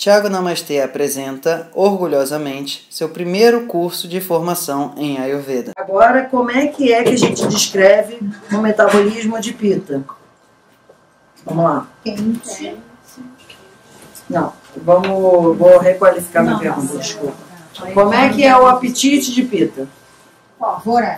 Thiago Namastê apresenta, orgulhosamente, seu primeiro curso de formação em Ayurveda. Agora, como é que a gente descreve o metabolismo de Pitta? Vamos lá. Quente. Não, vou requalificar minha pergunta, desculpa. Como é que é o apetite de Pitta? Voraz.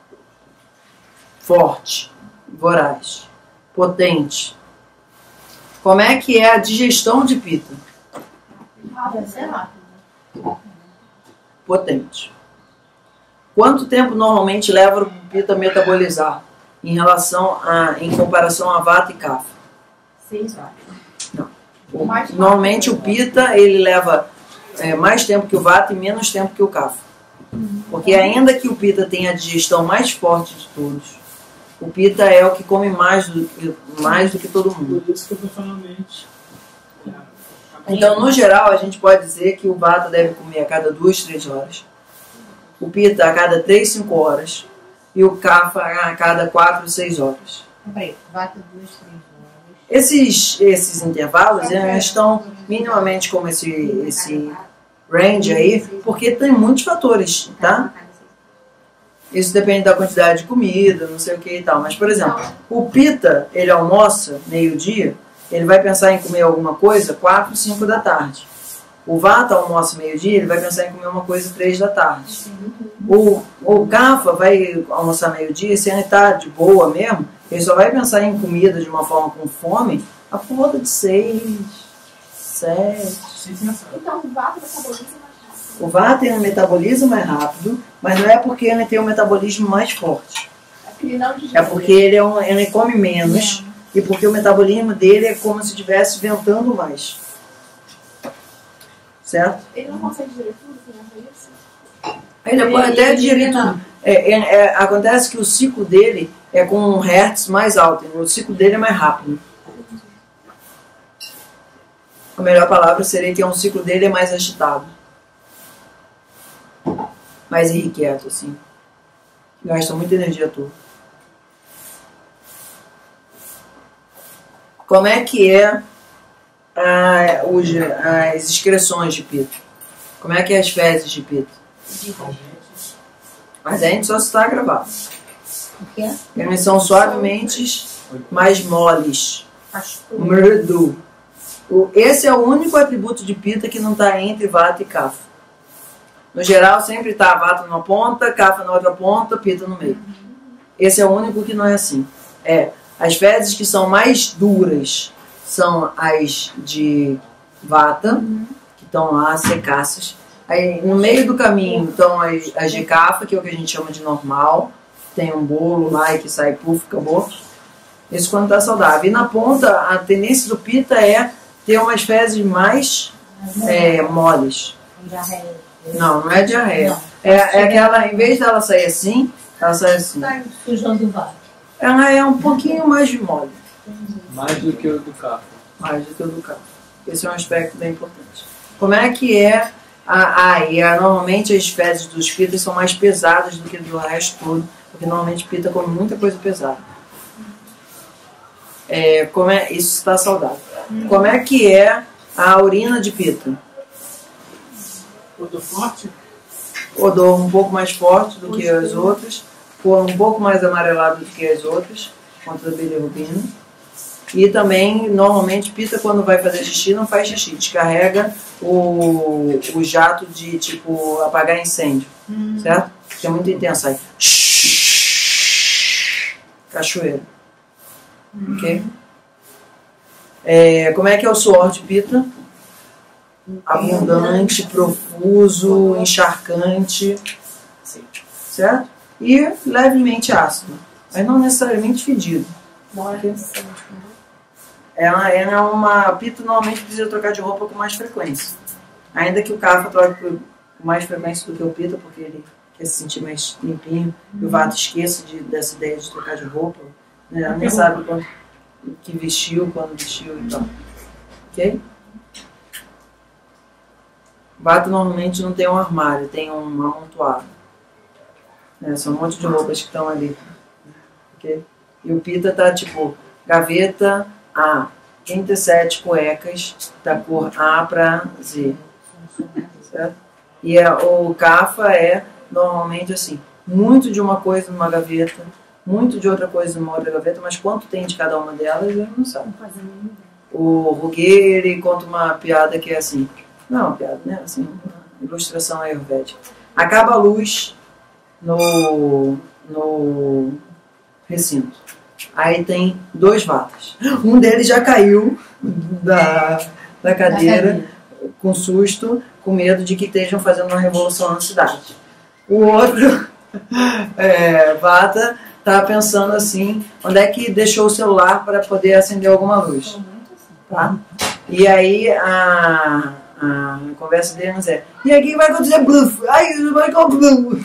Forte, voraz, potente. Como é que é a digestão de Pitta? Deve ser rápido. Potente. Quanto tempo normalmente leva o Pitta a metabolizar em comparação a Vata e Kapha? 6 horas. Não. Normalmente o Pitta ele leva mais tempo que o Vata e menos tempo que o Kapha. Porque ainda que o Pitta tenha a digestão mais forte de todos, o Pitta é o que come mais do que todo mundo. Por isso que eu estou falando mente. Então, no geral, a gente pode dizer que o Vata deve comer a cada 2, 3 horas. O Pitta a cada 3, 5 horas. E o Kapha a cada 4, 6 horas. Peraí, Vata 2, 3 horas. Esses intervalos estão minimamente como esse range aí, porque tem muitos fatores, tá? Isso depende da quantidade de comida, não sei o que e tal. Mas, por exemplo, o Pitta, ele almoça meio-dia, ele vai pensar em comer alguma coisa 4, 5 da tarde. O Vata almoça meio-dia, ele vai pensar em comer uma coisa 3 da tarde. O Kapha vai almoçar meio-dia, se ele está de boa mesmo, ele só vai pensar em comida de uma forma com fome a volta de 6, 7. Então o Vata metaboliza mais rápido. O Vata ele metaboliza mais rápido, mas não é porque ele tem um metabolismo mais forte. É porque ele come menos e porque o metabolismo dele é como se estivesse ventando mais. Certo? Ele não consegue digerir tudo, que isso? Ele pode até digerir tudo. Acontece que o ciclo dele é com um hertz mais alto, o ciclo dele é mais rápido. A melhor palavra seria que o ciclo dele é mais agitado. Mais irrequieto, assim. Gasta muita energia à toa. Como é que as excreções de Pitta? Como é que é as fezes de Pitta? Mas a gente só está gravado. O quê? Eles são suavemente mais moles. Murdu. Esse é o único atributo de Pitta que não está entre Vata e Kapha. No geral, sempre está Vata numa ponta, Kapha na outra ponta, Pitta no meio. Esse é o único que não é assim. As fezes que são mais duras são as de Vata, que estão lá secaças. Aí, no meio do caminho estão as de Kapha, que é o que a gente chama de normal. Tem um bolo lá e que sai puf, acabou. Isso quando está saudável. E na ponta, a tendência do Pitta é ter umas fezes mais moles. Não é diarreia. É aquela, em vez dela sair assim, ela sai assim. Sujando o Vata. Ela é um pouquinho mais de mole. Mais do que o do Kapha. Mais do que o do Kapha. Esse é um aspecto bem importante. Como é que normalmente as fezes dos Pittas são mais pesadas do que do resto todo, porque normalmente Pitta come muita coisa pesada. Isso está saudável. Como é que é a urina de Pitta? Odor forte? Odor um pouco mais forte do que as outras, cor um pouco mais amarelado do que as outras, contra a bilirrubina. E também, normalmente, Pitta, quando vai fazer xixi, não faz xixi, descarrega o jato de, tipo, apagar incêndio, certo? Que é muito intenso aí. Cachoeira. Ok? Como é que é o suor de Pitta? Abundante, profuso, encharcante, certo? E levemente ácido, mas não necessariamente fedido. Pitta normalmente precisa trocar de roupa com mais frequência. Ainda que o Kapha troque com mais frequência do que o Pitta, porque ele quer se sentir mais limpinho. E o Vata esqueça dessa ideia de trocar de roupa. Ela nem sabe quando vestiu e tal. Ok? Vata normalmente não tem um armário, tem um amontoado. São um monte de roupas que estão ali. Okay? E o Pitta tá tipo gaveta A, 37 cuecas da cor A para Z. Certo? E o CAFA é normalmente assim, muito de uma coisa numa gaveta, muito de outra coisa numa outra gaveta, mas quanto tem de cada uma delas, ele não sabe. O Ruggeri conta uma piada que é assim, não é uma piada, né? Assim, uma ilustração ayurvédica. Acaba a luz no recinto. Aí tem 2 vatas. Um deles já caiu da cadeira com susto, com medo de que estejam fazendo uma revolução na cidade. O outro vata está pensando assim, onde é que deixou o celular para poder acender alguma luz. Tá? E aí a conversa deles é, e aqui vai acontecer bluff, ai, vai com bluff.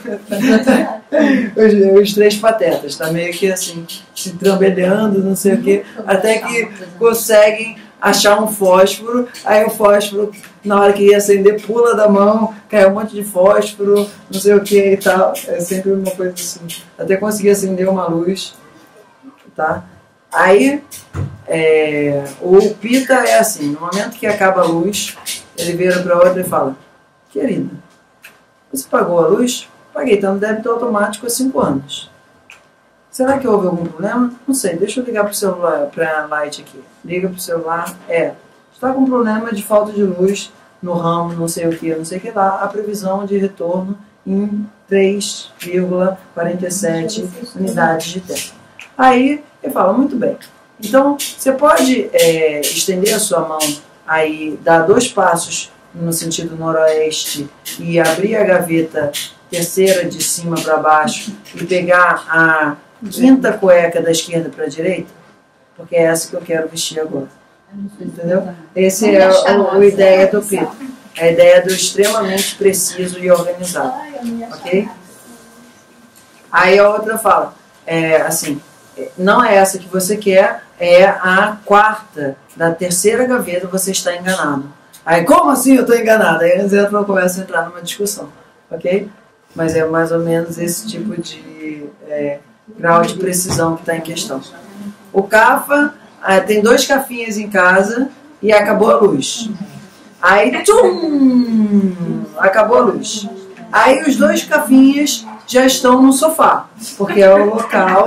Os 3 patetas, tá meio que assim, se trambelhando, não sei o que, até que conseguem achar um fósforo, aí o fósforo, na hora que ia acender, pula da mão, cai um monte de fósforo, não sei o que e tal, é sempre uma coisa assim, até conseguir acender uma luz, tá? Aí, o Pita é assim, no momento que acaba a luz, ele vira para outra e fala, querida, você pagou a luz? Paguei, está no débito automático há 5 anos. Será que houve algum problema? Não sei, deixa eu ligar para o celular, para a Light aqui. Liga para o celular, está com problema de falta de luz no ramo, não sei o que lá, a previsão de retorno em 3,47 unidades de tempo. Aí, ele fala, muito bem. Então, você pode estender a sua mão aí, dar 2 passos no sentido noroeste e abrir a gaveta terceira de cima para baixo e pegar a 5ª cueca da esquerda para a direita, porque é essa que eu quero vestir agora. Entendeu? Essa é a ideia do Pita. A ideia do extremamente preciso e organizado. Ok? Aí a outra fala, assim, não é essa que você quer, é a 4ª da terceira gaveta, você está enganado. Aí, como assim eu estou enganado? Aí eles começam a entrar numa discussão, ok? Mas é mais ou menos esse tipo de grau de precisão que está em questão. O CAFA tem 2 cafinhas em casa e acabou a luz. Aí, tchum! Acabou a luz. Aí os 2 cafinhas já estão no sofá, porque é o local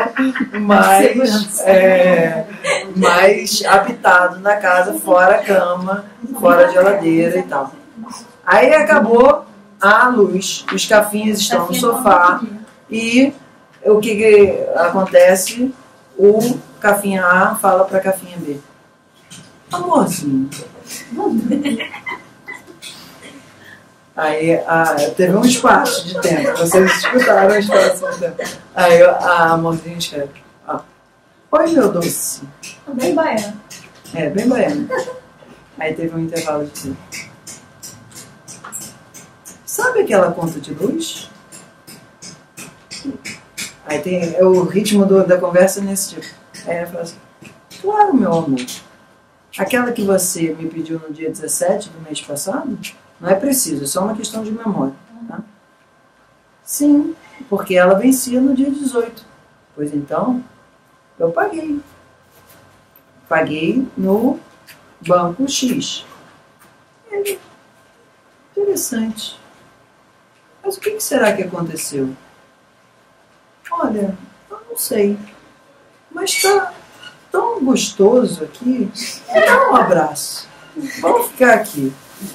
mais habitado na casa, fora a cama, fora a geladeira e tal. Aí acabou a luz, os cafinhas estão no sofá e o que acontece? O cafinha A fala para a cafinha B, amorzinho. Aí teve um espaço de tempo, vocês escutaram o espaço de tempo. Aí a amorzinha escreve, oi meu doce. Bem baiana. Bem baiana. Aí teve um intervalo de tempo. Sabe aquela conta de luz? Aí tem o ritmo da conversa nesse tipo. Aí ela fala assim, claro meu amor, aquela que você me pediu no dia 17 do mês passado, não é preciso, é só uma questão de memória. Tá? Sim, porque ela vencia no dia 18. Pois então, eu paguei. Paguei no banco X. Interessante. Mas o que será que aconteceu? Olha, eu não sei. Mas está tão gostoso aqui. Dá um abraço. Vamos ficar aqui.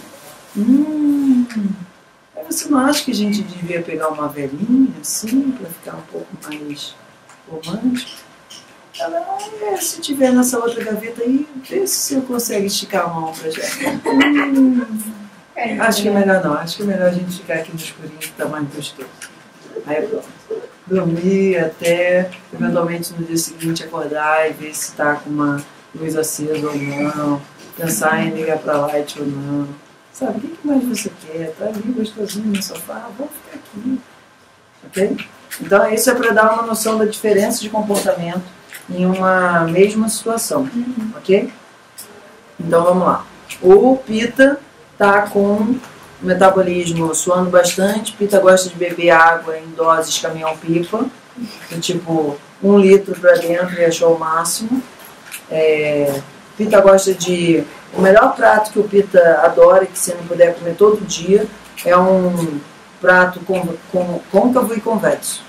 Você não acha que a gente devia pegar uma velhinha assim, para ficar um pouco mais romântico? Ela, se tiver nessa outra gaveta aí, vê se você consegue esticar a mão pra gente. Acho que é melhor não, acho que é melhor a gente ficar aqui no escurinho, que tá mais gostoso. Aí pronto. Dormir até, eventualmente no dia seguinte, acordar e ver se tá com uma luz acesa ou não. Pensar em ligar pra Light ou não. Sabe, o que mais você quer? Tá ali gostosinho no sofá? Vamos ficar aqui. Ok? Então, isso é para dar uma noção da diferença de comportamento em uma mesma situação. Ok? Então, vamos lá. O Pita está com o metabolismo suando bastante. Pita gosta de beber água em doses caminhão-pipa. Tipo, 1 litro para dentro e achou o máximo. Pita gosta de... O melhor prato que o Pita adora, que se não puder comer todo dia, é um prato côncavo e convexo.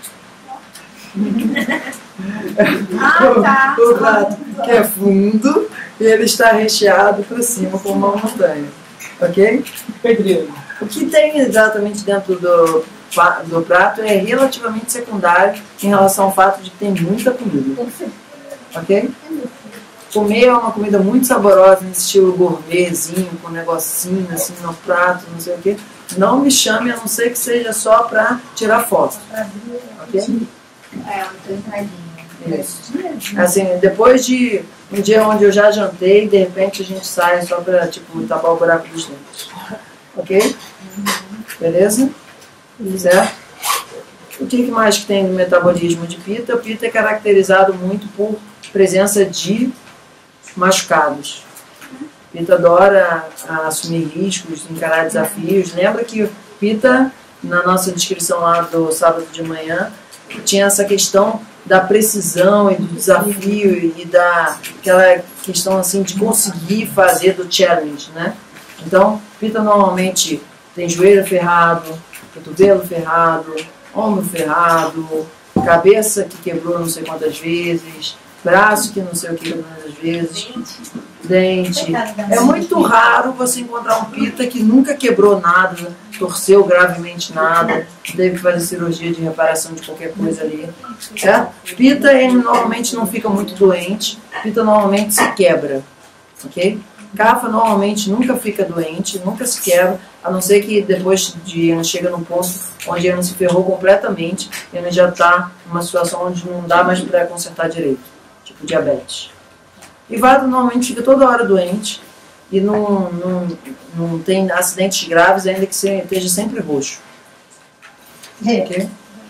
Ah, tá. O prato que é fundo e ele está recheado para cima como uma montanha. Ok? Pedreiro. O que tem exatamente dentro do prato é relativamente secundário em relação ao fato de que tem muita comida. Ok? Comer é uma comida muito saborosa, nesse estilo gourmetzinho, com um negocinho assim no prato, não sei o que. Não me chame, a não ser que seja só para tirar foto. Ok? É, uma entradinha. Isso. Assim, depois de um dia onde eu já jantei, de repente a gente sai só para, tipo, tapar o buraco dos dentes. Ok? Beleza? Certo? O que mais que tem no metabolismo de Pita? O Pita é caracterizado muito por presença de machucados. Pita adora assumir riscos, encarar desafios. Lembra que o Pita, na nossa descrição lá do sábado de manhã, tinha essa questão da precisão e do desafio e daquela questão assim de conseguir fazer do challenge, né? Então, Pita normalmente tem joelho ferrado, cotovelo ferrado, ombro ferrado, cabeça que quebrou não sei quantas vezes, braço que não sei o que quantas vezes, dente. É muito raro você encontrar um Pita que nunca quebrou nada, torceu gravemente nada, teve que fazer cirurgia de reparação de qualquer coisa ali. É? Pita, ele normalmente não fica muito doente, Pita normalmente se quebra, ok? Kapha normalmente nunca fica doente, nunca se quebra, a não ser que depois de ele chega num ponto onde ele não se ferrou completamente, ele já está numa situação onde não dá mais para consertar direito, tipo diabetes. E Vata normalmente fica toda hora doente e não tem acidentes graves, ainda que esteja sempre roxo. Ok?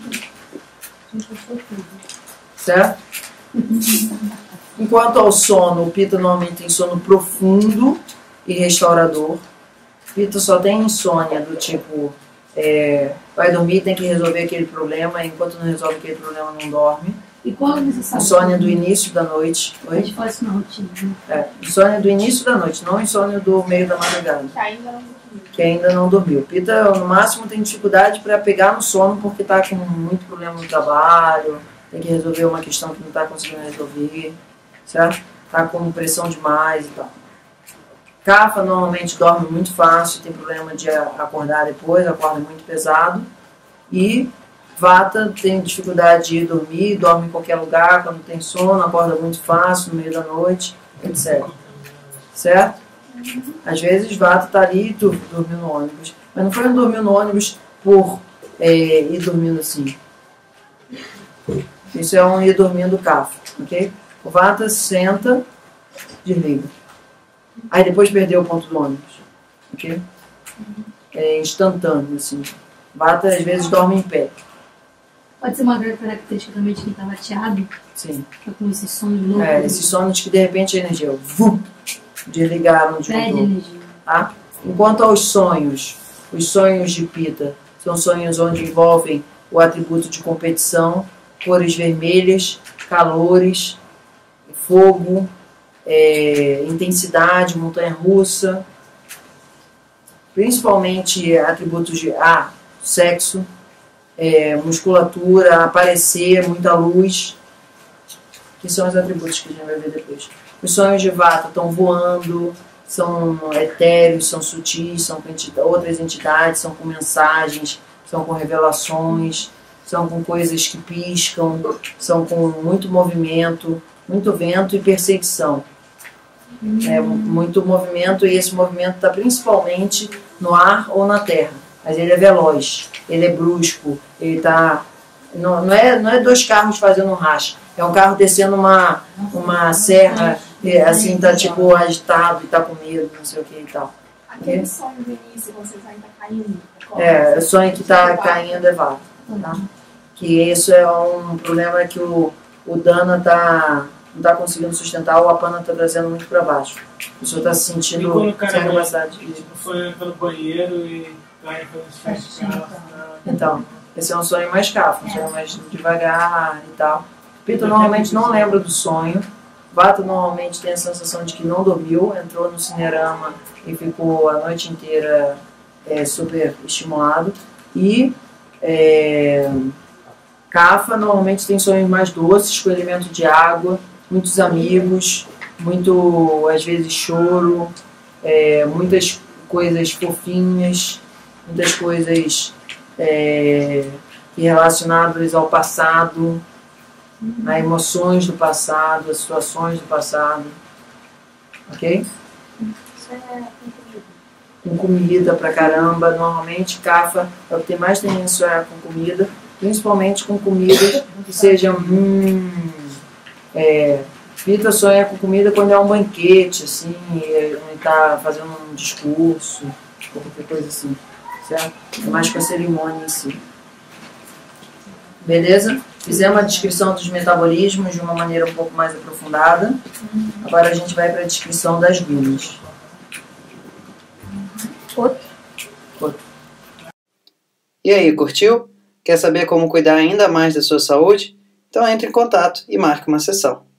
Certo? Enquanto ao sono, o Pita normalmente tem sono profundo e restaurador. Pita só tem insônia do tipo, vai dormir, tem que resolver aquele problema, enquanto não resolve aquele problema não dorme. E quando você sabe? Insônia do início da noite. A gente faz isso na rotina. Insônia do início da noite, não insônia do meio da madrugada. Que ainda não dormiu. Que ainda não dormiu. Pita, no máximo, tem dificuldade para pegar no sono porque está com muito problema no trabalho, tem que resolver uma questão que não está conseguindo resolver, certo? Está com pressão demais e tal. Kapha normalmente dorme muito fácil, tem problema de acordar depois, acorda muito pesado. E Vata tem dificuldade de ir dormir, dorme em qualquer lugar, quando tem sono, acorda muito fácil, no meio da noite, etc. Certo? Às vezes Vata está ali e dormiu no ônibus. Mas não foi um dormir no ônibus por ir dormindo assim. Isso é um ir dormindo Kapha, ok? O Vata senta, desliga. Aí depois perdeu o ponto do ônibus, ok? É instantâneo, assim. Vata às vezes dorme em pé. Pode ser uma característica também de quem está lateado, Sim. tá com esse sono de novo. Esses sonos que de repente a energia desligaram de Perde novo. energia. Tá? Enquanto aos sonhos, os sonhos de Pita são sonhos onde envolvem o atributo de competição, cores vermelhas, calores, fogo, intensidade, montanha-russa, principalmente atributos de sexo, musculatura, aparecer, muita luz, que são os atributos que a gente vai ver depois. Os sonhos de Vata estão voando, são etéreos, são sutis, são com outras entidades, são com mensagens, são com revelações, são com coisas que piscam, são com muito movimento, muito vento e perseguição. Muito movimento, e esse movimento está principalmente no ar ou na terra. Mas ele é veloz, ele é brusco, ele está... Não é dois carros fazendo um racha, é um carro descendo uma serra, assim, tá tipo agitado e tá com medo, não sei o que e tal. Aquele sonho do início, você ainda caindo. O sonho que tá caindo é Vata, tá? Que isso é um problema que o Dana não tá conseguindo sustentar, o Apana tá trazendo muito para baixo. A pessoa tá se sentindo sem capacidade de... Foi pelo banheiro e cai pelos chás. Então, esse é um sonho mais Kapha, um sonho mais devagar e tal. Pita normalmente não lembra do sonho, Vata normalmente tem a sensação de que não dormiu, entrou no cinerama e ficou a noite inteira super estimulado. E Kapha normalmente tem sonhos mais doces, com elemento de água, muitos amigos, muito, às vezes, choro, muitas coisas fofinhas, muitas coisas relacionadas ao passado, a emoções do passado, as situações do passado. Ok? Isso é Com comida pra caramba. Normalmente, Kapha é o que tem mais tendência a sonhar com comida, principalmente com comidas que sejam. Pitta sonha com comida quando é um banquete, assim, e tá fazendo um discurso, ou qualquer coisa assim, certo? É mais com a cerimônia em si. Beleza? Fizemos a descrição dos metabolismos de uma maneira um pouco mais aprofundada. Agora a gente vai para a descrição das gunas. E aí, curtiu? Quer saber como cuidar ainda mais da sua saúde? Então entre em contato e marque uma sessão.